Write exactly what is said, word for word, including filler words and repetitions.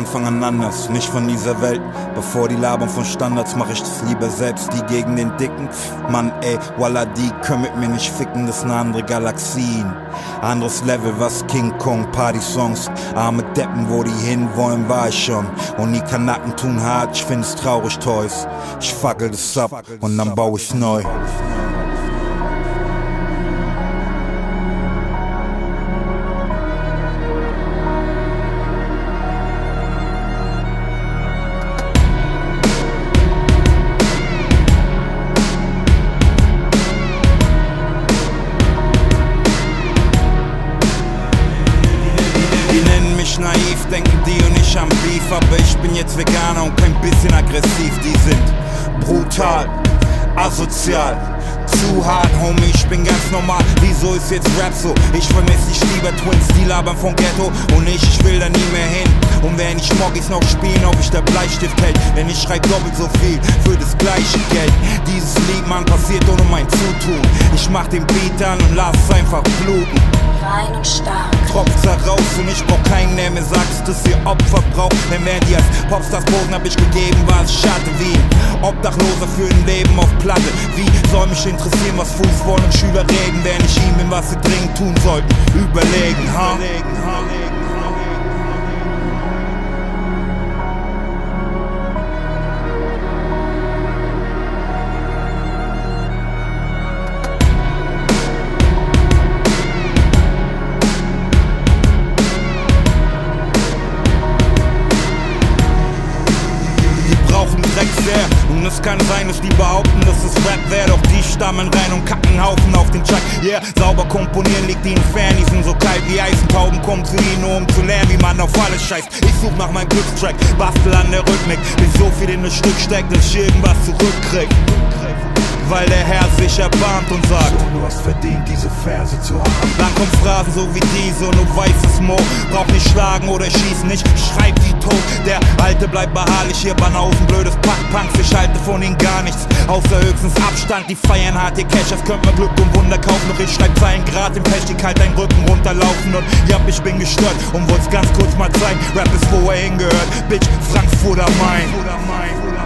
Anfang an anders, nicht von dieser Welt. Bevor die labern von Standards, mach ich das lieber selbst. Die gegen den Dicken, Mann ey, Wallah, die können mit mir nicht ficken, das sind andere Galaxien. Anderes Level, was King Kong, Party-Songs. Arme Deppen, wo die hinwollen, war ich schon. Und die Kanaken tun hart, ich find's traurig, Toys. Ich fackel das ab und dann bau ich neu. Naiv, denken die und ich am Beef, aber ich bin jetzt Veganer und kein bisschen aggressiv. Die sind brutal, asozial, zu hart, Homie, ich bin ganz normal. Wieso ist jetzt Rap so? Ich vermisse dich lieber Twins, die labern vom Ghetto und ich, ich will da nie mehr hin. Und wenn ich Moggis noch spielen, ob ich der Bleistift hält, denn ich schreib doppelt so viel für das gleiche Geld. Dieses Lied, man, passiert ohne mein Zutun. Ich mach den Beat an und lass es einfach bluten. Rein und stark. Tropft's da raus und ich brauch keinen, der mir sagt, dass ihr Opfer braucht. Denn während die als Popstars posen, hab ich gegeben, war es schade wie ein Obdachloser für ein Leben auf Platte. Wie soll mich interessieren, was Fußball und Schüler reden, wenn ich ihnen, was sie dringend tun sollten, überlegen, ha? Und es kann sein, dass die behaupten, dass es Rap wäre, doch die stammen rein und kacken Haufen auf den Track. Yeah, sauber komponieren liegt ihnen fern, die sind so kalt wie Eisentauben, kommen zu ihnen, nur um zu lernen, wie man auf alles scheißt. Ich such nach meinem Glückstrack, bastel an der Rhythmik, bis so viel in das Stück steckt, dass ich irgendwas zurückkrieg. Weil der Herr sich erbarmt und sagt: so, du hast verdient, diese Verse zu haben. Dann kommt Phrasen so wie diese und du weißt es, Mo. Brauch nicht schlagen oder schießen, ich schreib die tot. Der Alte bleibt beharrlich, hier Banausen, blödes Packpunks. Ich halte von ihnen gar nichts, außer höchstens Abstand. Die feiern hart ihr Cash, das könnt man Glück und Wunder kaufen. Doch ich schreib Zeilen grad im Pech, die kalt deinen Rücken runterlaufen. Und ja, ich bin gestört und wollt's ganz kurz mal zeigen. Rap ist, wo er hingehört, Bitch, Frankfurt am Main.